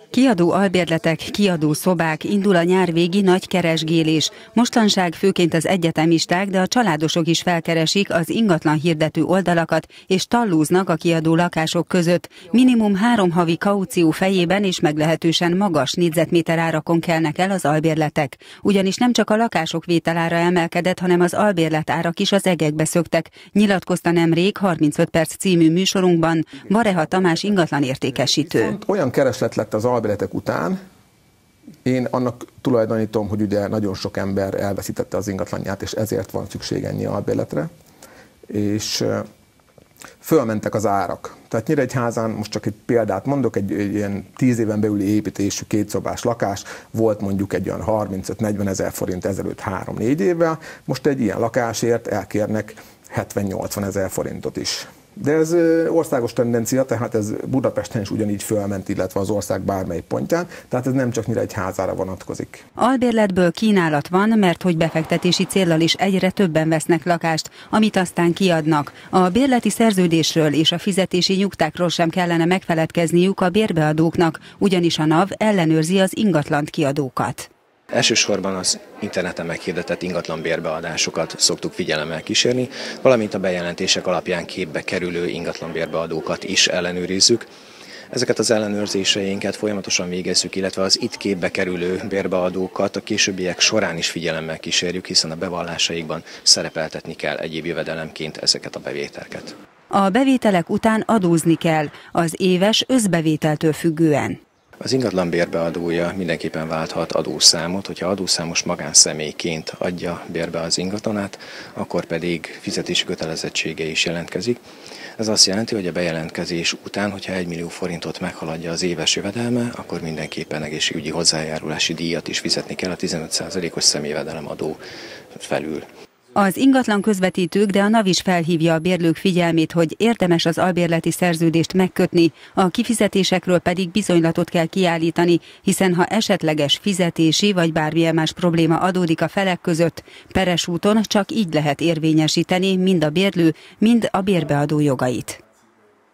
Kiadó albérletek, kiadó szobák, indul a nyár végi nagy keresgélés. Mostanság főként az egyetemisták, de a családosok is felkeresik az ingatlan hirdető oldalakat, és tallóznak a kiadó lakások között. Minimum 3 havi kaució fejében és meglehetősen magas négyzetméter árakon kelnek el az albérletek. Ugyanis nem csak a lakások vételára emelkedett, hanem az albérlet árak is az egekbe szöktek. Nyilatkozta nemrég 35 perc című műsorunkban Vareha Tamás ingatlan értékesítő. Olyan kereslet lett az albérletek után, én annak tulajdonítom, hogy ugye nagyon sok ember elveszítette az ingatlanját, és ezért van szükség ennyi albérletre, és fölmentek az árak. Tehát Nyíregyházán, most csak egy példát mondok, egy ilyen 10 éven belüli építésű 2 szobás lakás volt mondjuk egy olyan 35-40 ezer forint ezelőtt 3-4 évvel, most egy ilyen lakásért elkérnek 70-80 ezer forintot is. De ez országos tendencia, tehát ez Budapesten is ugyanígy fölment, illetve az ország bármely pontján, tehát ez nem csak Nyíregyházára vonatkozik. Albérletből kínálat van, mert hogy befektetési céllal is egyre többen vesznek lakást, amit aztán kiadnak. A bérleti szerződésről és a fizetési nyugtákról sem kellene megfeledkezniük a bérbeadóknak, ugyanis a NAV ellenőrzi az ingatlant kiadókat. Elsősorban az interneten meghirdetett ingatlan bérbeadásokat szoktuk figyelemmel kísérni, valamint a bejelentések alapján képbe kerülő ingatlan bérbeadókat is ellenőrizzük. Ezeket az ellenőrzéseinket folyamatosan végezzük, illetve az itt képbe kerülő bérbeadókat a későbbiek során is figyelemmel kísérjük, hiszen a bevallásaikban szerepeltetni kell egyéb jövedelemként ezeket a bevételeket. A bevételek után adózni kell, az éves összbevételtől függően. Az ingatlan bérbeadója mindenképpen válthat adószámot, hogyha adószámos magánszemélyként adja bérbe az ingatlanát, akkor pedig fizetési kötelezettsége is jelentkezik. Ez azt jelenti, hogy a bejelentkezés után, hogyha 1 millió forintot meghaladja az éves jövedelme, akkor mindenképpen egészségügyi hozzájárulási díjat is fizetni kell a 15%-os személyjövedelemadó felül. Az ingatlan közvetítők, de a NAV is felhívja a bérlők figyelmét, hogy érdemes az albérleti szerződést megkötni, a kifizetésekről pedig bizonylatot kell kiállítani, hiszen ha esetleges fizetési vagy bármilyen más probléma adódik a felek között, peres úton csak így lehet érvényesíteni mind a bérlő, mind a bérbeadó jogait.